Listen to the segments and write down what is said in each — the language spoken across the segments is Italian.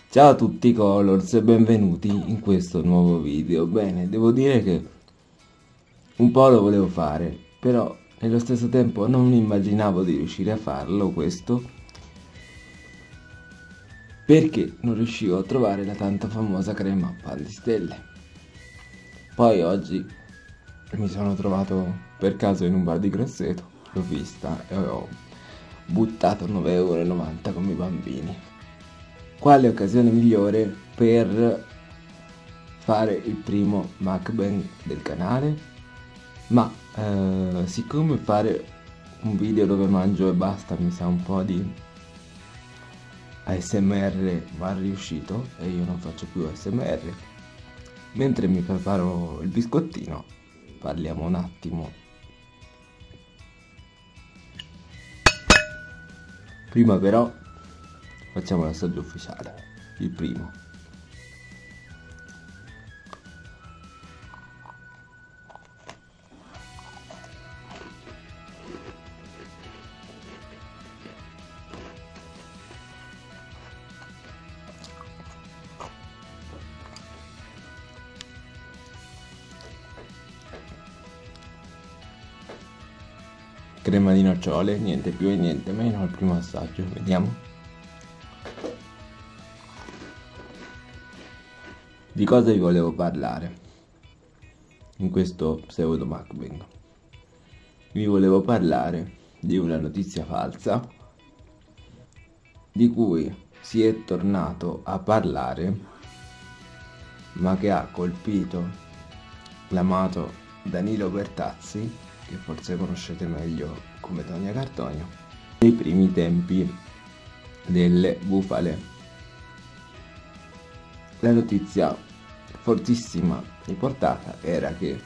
Ciao a tutti Colors e benvenuti in questo nuovo video. Bene, devo dire che un po' lo volevo fare, però nello stesso tempo non immaginavo di riuscire a farlo questo perché non riuscivo a trovare la tanto famosa crema pan di stelle. Poi oggi mi sono trovato per caso in un bar di Grosseto, l'ho vista e ho buttato 9,90 € con i bambini. Quale occasione migliore per fare il primo mukbang del canale? Ma siccome fare un video dove mangio e basta mi sa un po' di ASMR mal riuscito e io non faccio più ASMR, mentre mi preparo il biscottino parliamo un attimo. Prima però facciamo l'assaggio ufficiale, il primo. Crema di nocciole, niente più e niente meno al primo assaggio, vediamo. Di cosa vi volevo parlare in questo pseudo mukbang? Vi volevo parlare di una notizia falsa di cui si è tornato a parlare, ma che ha colpito l'amato Danilo Bertazzi, che forse conoscete meglio come Tonia Cartonio, nei primi tempi delle bufale. La notizia fortissima riportata era che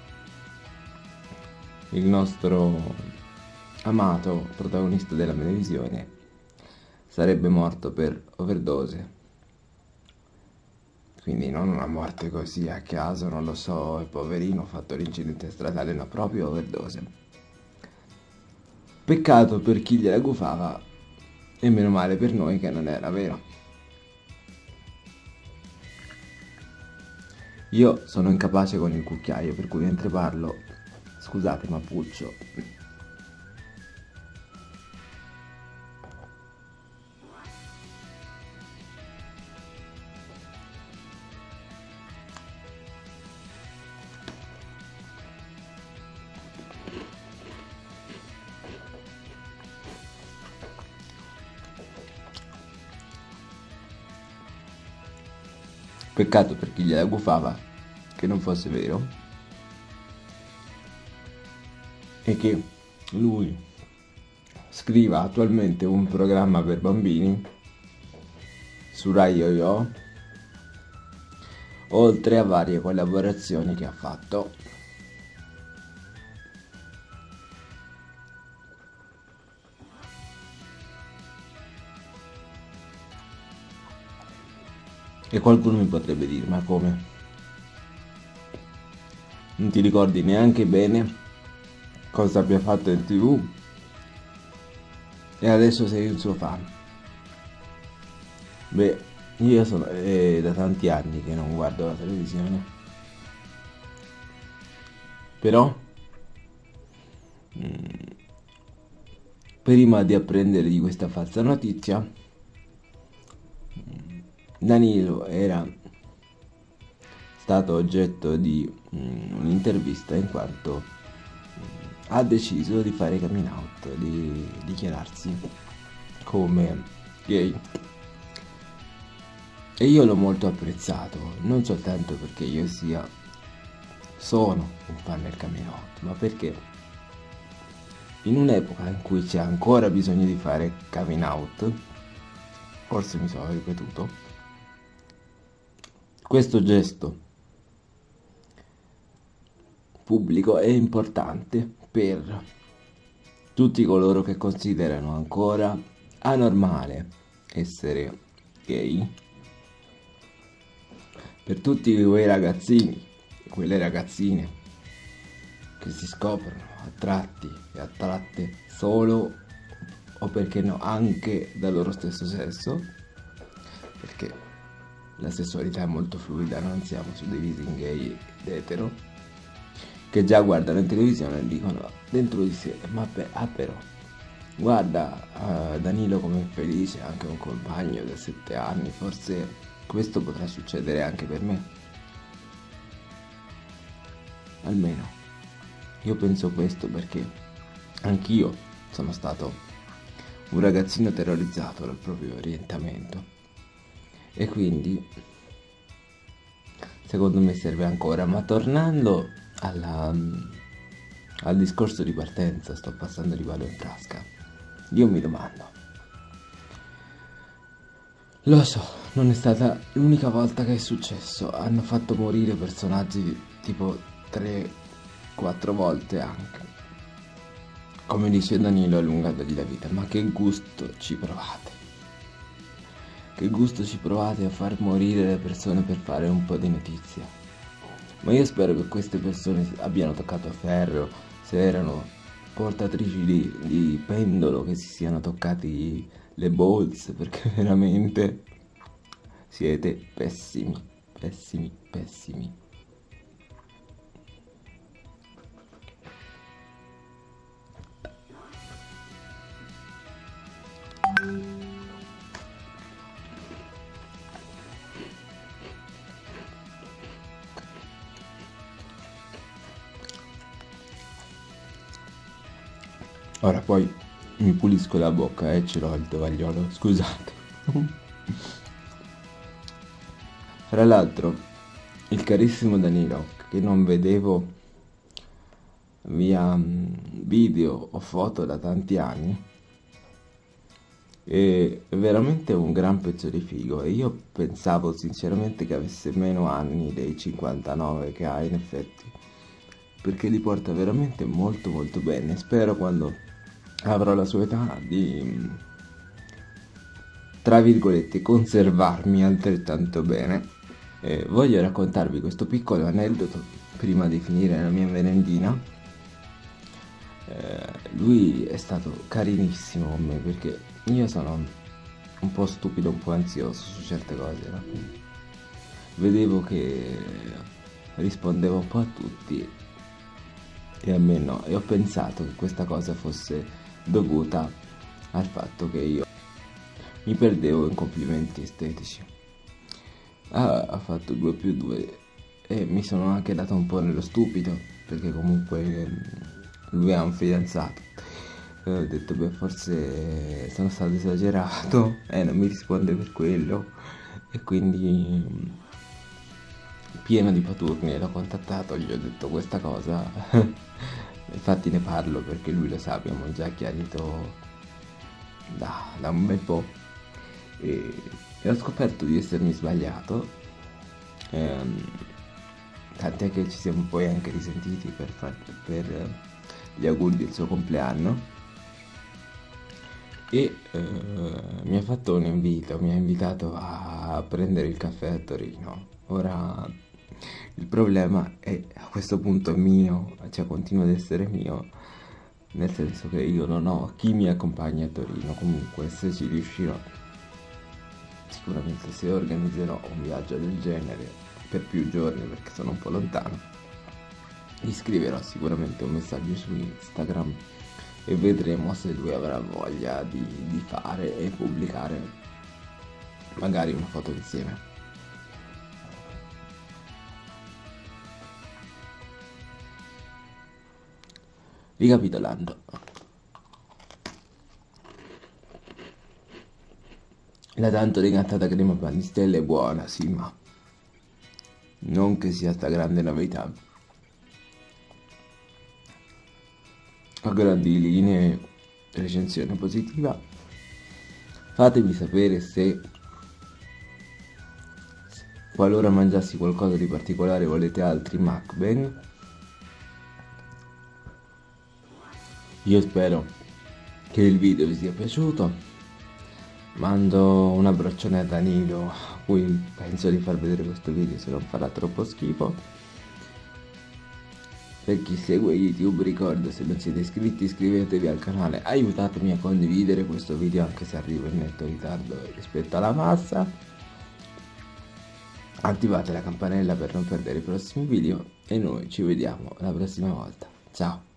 il nostro amato protagonista della televisione sarebbe morto per overdose. Quindi non una morte così a caso, non lo so, il poverino ha fatto l'incidente stradale, no, proprio overdose. Peccato per chi gliela gufava e meno male per noi che non era vero. Io sono incapace con il cucchiaio, per cui mentre parlo, scusate ma puccio. Peccato per chi gliela gufava che non fosse vero e che lui scriva attualmente un programma per bambini su Rai Yo-Yo, oltre a varie collaborazioni che ha fatto. E qualcuno mi potrebbe dire, ma come? Non ti ricordi neanche bene cosa abbia fatto in TV e adesso sei un suo fan? Beh, io sono da tanti anni che non guardo la televisione, però prima di apprendere di questa falsa notizia, Danilo era stato oggetto di un'intervista in quanto ha deciso di fare coming out, di dichiararsi come gay. E io l'ho molto apprezzato, non soltanto perché io sono un fan del coming out, ma perché in un'epoca in cui c'è ancora bisogno di fare coming out, forse mi sono ripetuto, questo gesto pubblico è importante per tutti coloro che considerano ancora anormale essere gay, per tutti quei ragazzini e quelle ragazzine che si scoprono attratti e attratte solo o perché no anche dal loro stesso sesso, perché la sessualità è molto fluida, non siamo suddivisi in gay ed etero, che già guardano in televisione e dicono dentro di sé, però, guarda Danilo com'è felice, anche un compagno da 7 anni, forse questo potrà succedere anche per me. Almeno, io penso questo perché anch'io sono stato un ragazzino terrorizzato dal proprio orientamento e quindi secondo me serve ancora. Ma tornando al discorso di partenza, sto passando di palo in frasca. Io mi domando, lo so, non è stata l'unica volta che è successo, hanno fatto morire personaggi tipo 3-4 volte anche. Come dice Danilo, allungategli la vita, ma che gusto ci provate? Che gusto ci provate a far morire le persone per fare un po' di notizia? Ma io spero che queste persone abbiano toccato a ferro, se erano portatrici di pendolo, che si siano toccati le balls, perché veramente siete pessimi, pessimi, pessimi. Ora poi mi pulisco la bocca e ce l'ho il tovagliolo, scusate. Fra l'altro, il carissimo Danilo, che non vedevo via video o foto da tanti anni, è veramente un gran pezzo di figo e io pensavo sinceramente che avesse meno anni dei 59 che ha in effetti, perché li porta veramente molto molto bene. Spero quando avrò la sua età di, tra virgolette, conservarmi altrettanto bene. Voglio raccontarvi questo piccolo aneddoto prima di finire la mia merendina. Lui è stato carinissimo con me perché io sono un po' stupido, un po' ansioso su certe cose, no? Vedevo che rispondeva un po' a tutti e a me no, e ho pensato che questa cosa fosse dovuta al fatto che io mi perdevo in complimenti estetici. Ha fatto 2+2 e mi sono anche dato un po' nello stupido perché comunque lui ha un fidanzato. Ho detto beh, forse sono stato esagerato e non mi risponde per quello, e quindi pieno di paturni l'ho contattato, gli ho detto questa cosa. Infatti ne parlo perché lui lo sa, abbiamo già chiarito da un bel po' e ho scoperto di essermi sbagliato, tant'è che ci siamo poi anche risentiti per gli auguri del suo compleanno e mi ha fatto un invito, mi ha invitato a prendere il caffè a Torino. Ora il problema è a questo punto mio, cioè continua ad essere mio, nel senso che io non ho chi mi accompagna a Torino. Comunque se ci riuscirò, sicuramente se organizzerò un viaggio del genere per più giorni perché sono un po' lontano, gli scriverò sicuramente un messaggio su Instagram e vedremo se lui avrà voglia di fare e pubblicare magari una foto insieme. Ricapitolando, la tanto decantata crema pan di stelle è buona, sì, ma non che sia sta grande novità. A grandi linee, recensione positiva. Fatemi sapere se qualora mangiassi qualcosa di particolare volete altri mukbang. Io spero che il video vi sia piaciuto. Mando un abbraccione a Danilo, a cui penso di far vedere questo video se non farà troppo schifo. Per chi segue YouTube, ricordo, se non siete iscritti iscrivetevi al canale, aiutatemi a condividere questo video anche se arrivo in netto ritardo rispetto alla massa. attivate la campanella per non perdere i prossimi video e noi ci vediamo la prossima volta. Ciao!